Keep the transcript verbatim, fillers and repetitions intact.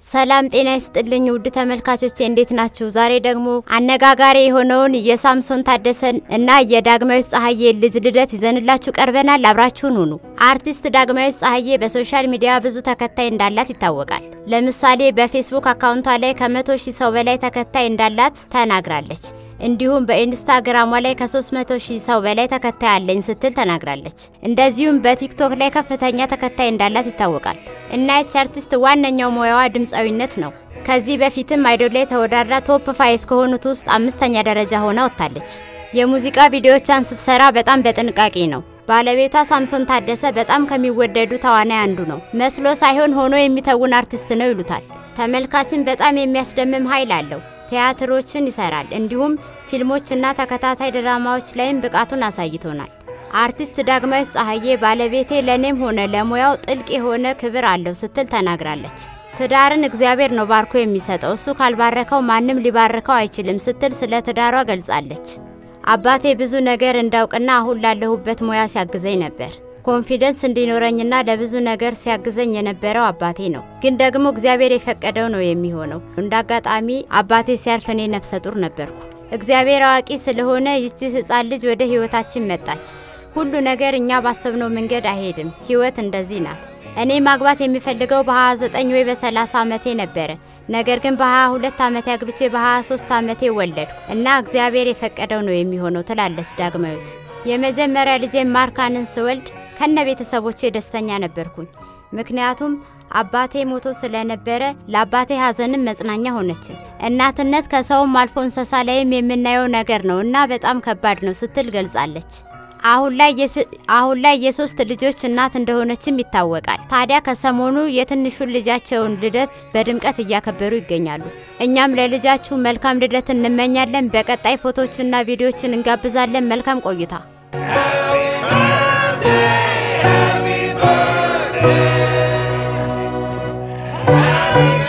ሰላም ጤና ይስጥልኝ ውድ ተመልካቾቼ እንዴት ናችሁ? ዛሬ ደግሞ አነጋጋሪ የሆነውን የሳምሶን ታደሰን እና የዳግማዊት ፀሐዬ ልጅ ልደት ይዘንላችሁ ቀርበናል። አብራችሁን ሁኑ። አርቲስት ዳግማዊት ፀሐዬ በሶሻል ሚዲያ ብዙ ተከታይ እንዳላት ይታወቃል። ለምሳሌ በፌስቡክ አካውንቷ ላይ ከመቶ ሺህ ሰው በላይ ተከታይ እንዳላት ተናግራለች። እንዲሁም በኢንስታግራም ላይ ከ300 ሺህ ሰው በላይ ተከታይ አለኝ ስትል ተናግራለች። እንደዚሁም በቲክቶክ ላይ ከፍተኛ ተከታይ እንዳላት ይታወቃል። እና ይህች አርቲስት ዋነኛው ሙያዋ ድምጻዊነት ነው። ከዚህ በፊትም አይዶል ላይ ተወዳድራ ቶፕ ፋይቭ ከሆኑት ውስጥ አምስተኛ ደረጃ ሆና ወጣለች። የሙዚቃ ቪዲዮዎቿን ስትሰራ በጣም በጥንቃቄ ነው። ባለቤቷ ሳምሶን ታደሰ በጣም ከሚወደዱ ተዋናይ አንዱ ነው። መስሎ ሳይሆን ሆኖ የሚተውን አርቲስት ነው ይሉታል። ተመልካችን በጣም የሚያስደምም ኃይል አለው። ቲያትሮችን ይሰራል። እንዲሁም ፊልሞችና ተከታታይ ድራማዎች ላይም ብቃቱን አሳይቶናል። አርቲስት ዳግማዊት ፀሐዬ ባለቤቴ ለኔም ሆነ ለሙያው ጥልቅ የሆነ ክብር አለው ስትል ተናግራለች። ትዳርን እግዚአብሔር ነው ባርኮ የሚሰጠው፣ እሱ ካልባረከው ማንም ሊባርከው አይችልም ስትል ስለ ትዳሯ ገልጻለች። አባቴ ብዙ ነገር እንዳውቅና አሁን ላለሁበት ሙያ ሲያግዘኝ ነበር። ኮንፊደንስ እንዲኖረኝና ለብዙ ነገር ሲያግዘኝ የነበረው አባቴ ነው። ግን ደግሞ እግዚአብሔር የፈቀደው ነው የሚሆነው። እንዳጋጣሚ አባቴ ሲያርፍ እኔ ነፍሰ ጡር ነበርኩ። እግዚአብሔር አዋቂ ስለሆነ ይቺ ህፃን ልጅ ወደ ህይወታችን መጣች። ሁሉ ነገር እኛ ባሰብነው መንገድ አይሄድም። ህይወት እንደዚህ ናት። እኔ ማግባት የሚፈልገው በ29 ወይ በ30 ዓመቴ ነበር። ነገር ግን በ22 ዓመቴ አግብቼ በ23 ዓመቴ ወለድኩ እና እግዚአብሔር የፈቀደው ነው የሚሆነው ትላለች ዳግማዊት። የመጀመሪያ ልጄ ማርካንን ስወልድ ከነ ቤተሰቦቼ ደስተኛ ነበርኩኝ። ምክንያቱም አባቴ ሞቶ ስለነበረ ለአባቴ ሀዘንም መጽናኛ ሆነች። እናትነት ከሰውም አልፎ እንስሳ ላይም የምናየው ነገር ነው እና በጣም ከባድ ነው ስትል ገልጻለች። አሁን ላይ አሁን ላይ የሶስት ልጆች እናት እንደሆነችም ይታወቃል። ታዲያ ከሰሞኑ የትንሹን ልጃቸውን ልደት በድምቀት እያከበሩ ይገኛሉ። እኛም ለልጃችሁ መልካም ልደት እንመኛለን። በቀጣይ ፎቶዎችና ቪዲዮዎችን እንጋብዛለን። መልካም ቆይታ። Happy birthday.